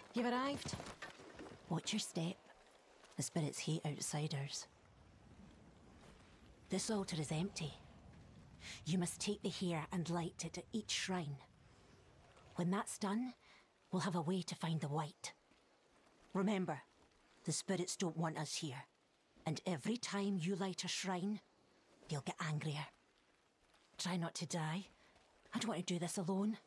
You've arrived. Watch your step. The spirits hate outsiders. This altar is empty. You must take the hair and light it at each shrine. When that's done, we'll have a way to find the white. Remember, the spirits don't want us here. And every time you light a shrine, they'll get angrier. Try not to die. I don't want to do this alone.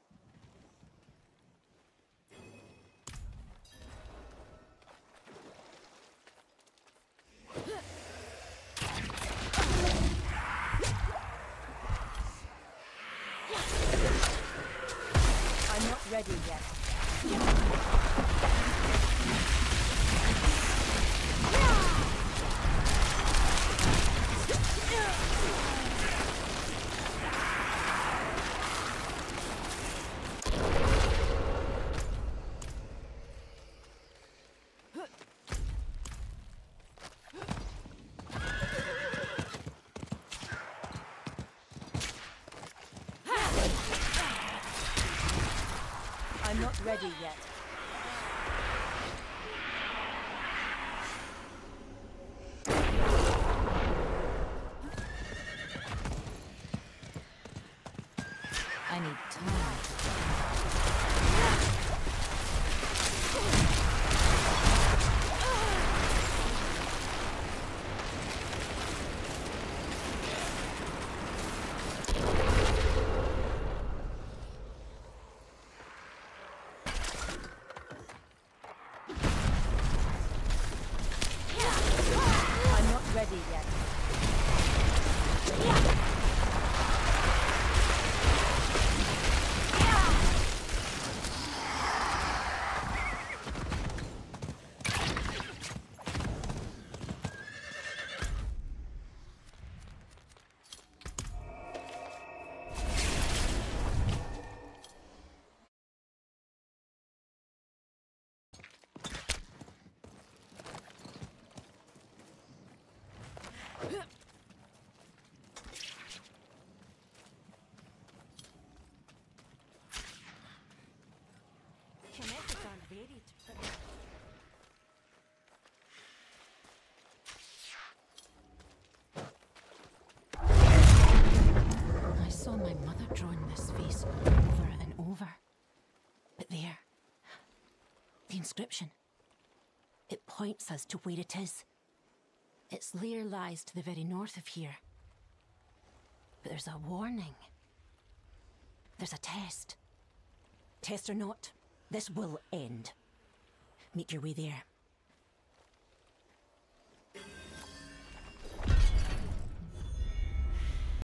I'm not ready yet. I'm not ready yet. I need time. Ready yet. Your methods aren't varied, but... I saw my mother drawing this face over and over. But there, the inscription. It points us to where it is. Its lair lies to the very north of here. But there's a warning. There's a test. Test or not, this will end. Make your way there.